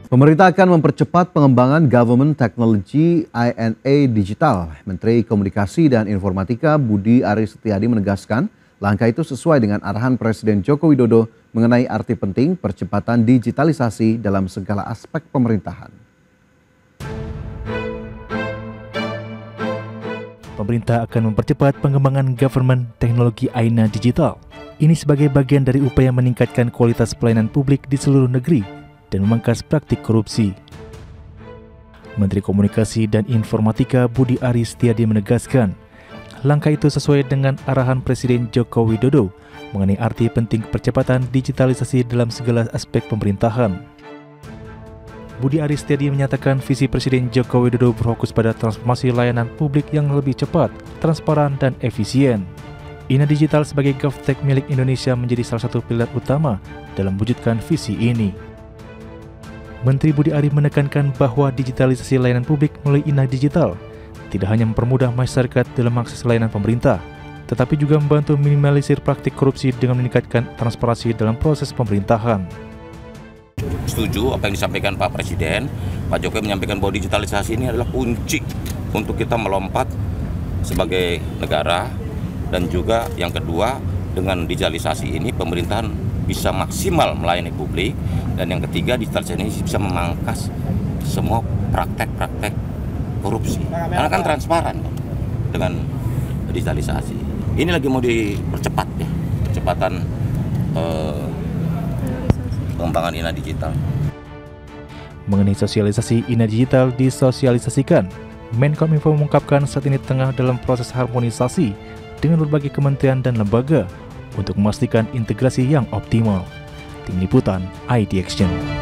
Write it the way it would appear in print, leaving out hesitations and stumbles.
Pemerintah akan mempercepat pengembangan Government Technology INA Digital. Menteri Komunikasi dan Informatika Budi Aris Setiadi menegaskan langkah itu sesuai dengan arahan Presiden Joko Widodo mengenai arti penting percepatan digitalisasi dalam segala aspek pemerintahan. Pemerintah akan mempercepat pengembangan Government Technology INA Digital. Ini sebagai bagian dari upaya meningkatkan kualitas pelayanan publik di seluruh negeri dan memangkas praktik korupsi. Menteri Komunikasi dan Informatika Budi Aris Setiadi menegaskan, langkah itu sesuai dengan arahan Presiden Joko Widodo mengenai arti penting percepatan digitalisasi dalam segala aspek pemerintahan. Budi Aris Setiadi menyatakan visi Presiden Joko Widodo berfokus pada transformasi layanan publik yang lebih cepat, transparan, dan efisien. INA Digital sebagai GovTech milik Indonesia menjadi salah satu pilar utama dalam mewujudkan visi ini. Menteri Budi Ari menekankan bahwa digitalisasi layanan publik melalui INA Digital tidak hanya mempermudah masyarakat dalam akses layanan pemerintah, tetapi juga membantu minimalisir praktik korupsi dengan meningkatkan transparansi dalam proses pemerintahan. Setuju apa yang disampaikan Pak Presiden. Pak Jokowi menyampaikan bahwa digitalisasi ini adalah kunci untuk kita melompat sebagai negara, dan juga yang kedua, dengan digitalisasi ini pemerintahan bisa maksimal melayani publik, dan yang ketiga digitalisasi ini bisa memangkas semua praktek-praktek korupsi karena kan transparan dengan digitalisasi. Ini lagi mau dipercepat ya, percepatan pengembangan INA Digital. Mengenai sosialisasi INA Digital disosialisasikan, Menkominfo mengungkapkan saat ini tengah dalam proses harmonisasi dengan berbagai kementerian dan lembaga untuk memastikan integrasi yang optimal. Tim Liputan, IT Action.